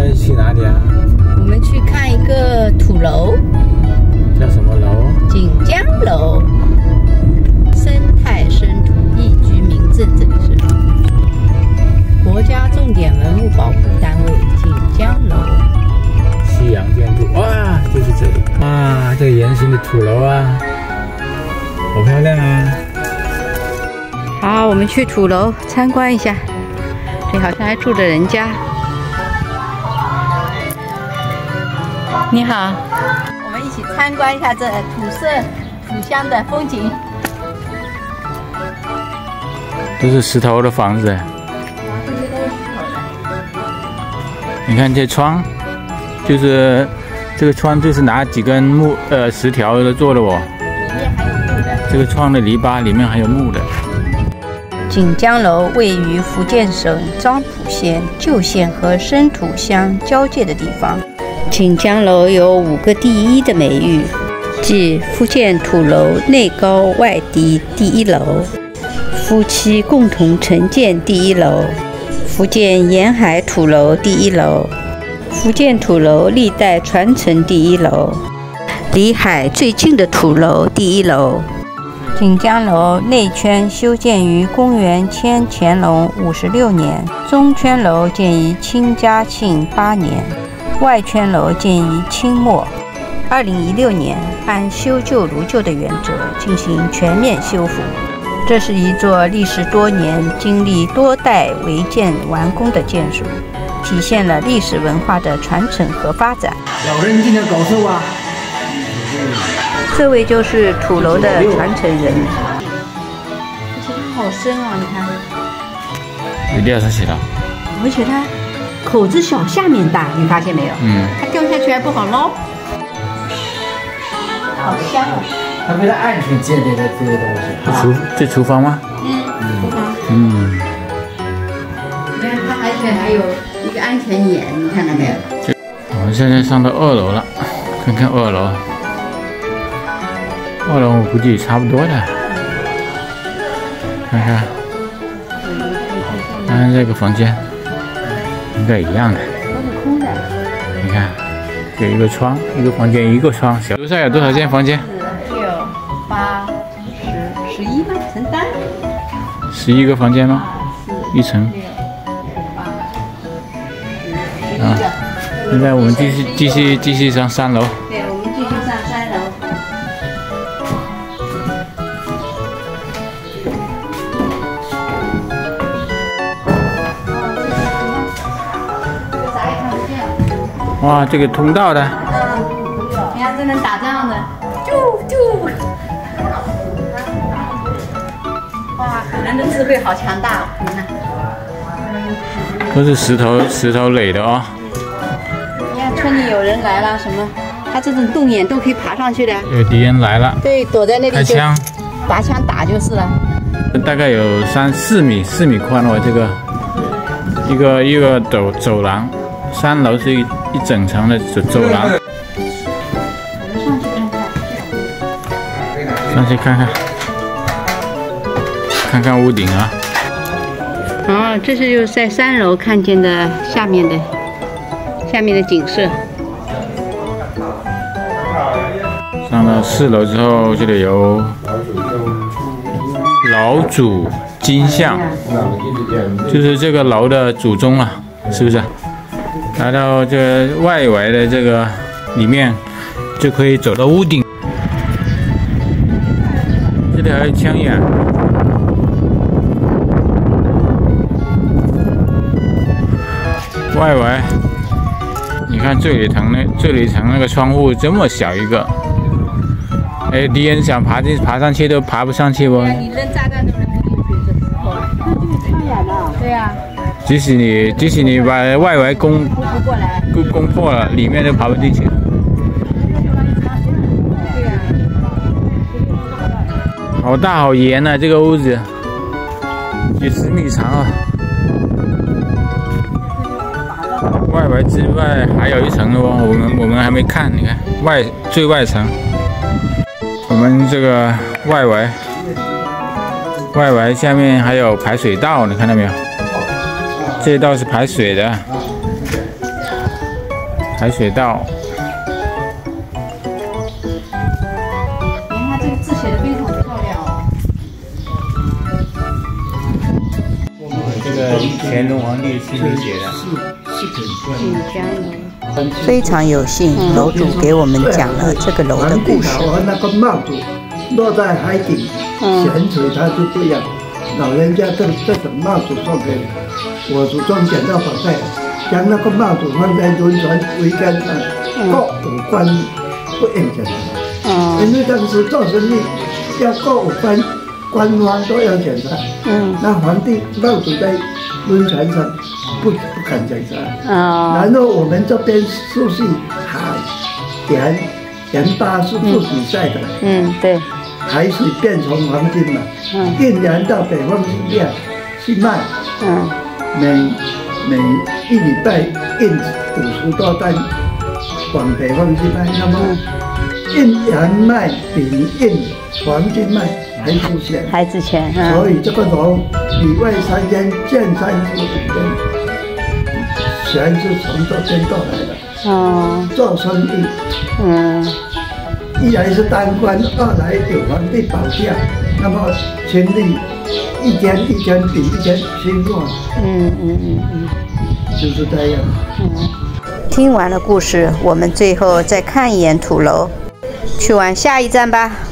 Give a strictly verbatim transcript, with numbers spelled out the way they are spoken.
在去哪里啊？ 我们去看一个土楼， 叫什么楼？ 锦江楼，生态生土易居民证，这里是国家重点文物保护单位锦江楼。 西洋建筑，哇，就是这里。哇，这个圆形的土楼啊，好漂亮啊！ 好，我们去土楼参观一下，这好像还住着人家。你好，我们一起参观一下这土色土乡的风景。 都是石头的房子。 啊，这些都是石头的。 你看这窗，就是这个窗就是拿几根木呃石条做的哦。 里面还有木的。 这个窗的篱笆里面还有木的。 锦江楼位于福建省漳浦县旧县和生土乡交界的地方。锦江楼有五个第一的美誉，即福建土楼内高外低第一楼，夫妻共同承建第一楼，福建沿海土楼第一楼，福建土楼历代传承第一楼，离海最近的土楼第一楼。锦江楼内圈修建于公元千乾隆五十六年，中圈楼建于清嘉庆八年，外圈楼建于清末。二零一六年，按修旧如旧的原则进行全面修复。这是一座历时多年、经历多代违建完工的建筑，体现了历史文化的传承和发展。 老人今天搞错啊！ 这位就是土楼的传承人。而且它好深哦，你看。 有掉下去了。 而且它口子小，下面大，你发现没有？ 嗯。 它掉下去还不好捞。好香啊！ 它为了安全建立的这个东西。 厨这厨房吗？ 嗯，厨房。 嗯。 你看它而且还有一个安全眼，你看到没有？ 我们现在上到二楼了，看看二楼。二楼我估计也差不多的，看看，看看这个房间，应该一样的。 都是空的。 你看，有一个窗，一个房间，一个窗。小楼上有多少间房间？ 六、八、十、十一吗？成单。 十一个房间吗？一层。啊，现在我们继续继续继续上三楼。 对，我们继续上三楼。 哇，这个通道的， 嗯，你看这能打仗的，啾啾！哇，人的智慧好强大，你看。 都是石头石头垒的哦。 你看村里有人来了，什么？他这种洞眼都可以爬上去的。 有敌人来了。 对，躲在那里就开枪， 拔枪打就是了。 大概有三四米四米宽哦，这个一个一个走走廊。三楼是一一整层的走走廊， 我们上去看看。 上去看看，看看屋顶啊。 哦，这是就是在三楼看见的下面的下面的景色。 上到四楼之后，这里有老祖金像，就是这个楼的祖宗啊，是不是？来到这外围的这个里面，就可以走到屋顶。这里还有枪眼。外围，你看这里层那这里层那个窗户这么小一个，哎，敌人想爬进爬上去都爬不上去不？ 你扔炸弹都扔不进去，这时候。这枪眼的。对呀。 即使你即使你把外围攻攻攻破了，里面都爬不进去。好大好严啊，这个屋子，几十米长啊。外围之外还有一层哦，我们我们还没看，你看外最外层，我们这个外围外围下面还有排水道，你看到没有？这道是排水的， 海水道。 你看它这个字写的非常漂亮哦。 这个乾隆皇帝亲笔写的。 锦江楼。 非常有幸，楼主给我们讲了这个楼的故事。 那个帽子落在海底，咸水它就这样。老人家这这种帽子送给我，祖宗捡到宝贝，将那个帽子放在轮船桅杆上，过五关不应检查。因为当时做生意要过五关，官方都要检查。嗯，那皇帝帽子在轮船上不不敢检查。啊，然后我们这边出去海盐盐巴是不比赛的。嗯，对。海水变成黄金嘛，嗯，运粮到北方去卖，去卖，嗯，每每一礼拜运五十多担往北方去卖，那么运洋卖比运黄金卖还值钱，还值钱，嗯，所以这个楼里外三间，建三十五间，全是从这边过来的，哦，做生意，嗯。一来是当官，二来有皇帝保驾，那么权力一天一天比一天兴旺。嗯嗯嗯嗯，就是这样。嗯， 听完了故事，我们最后再看一眼土楼，去往下一站吧。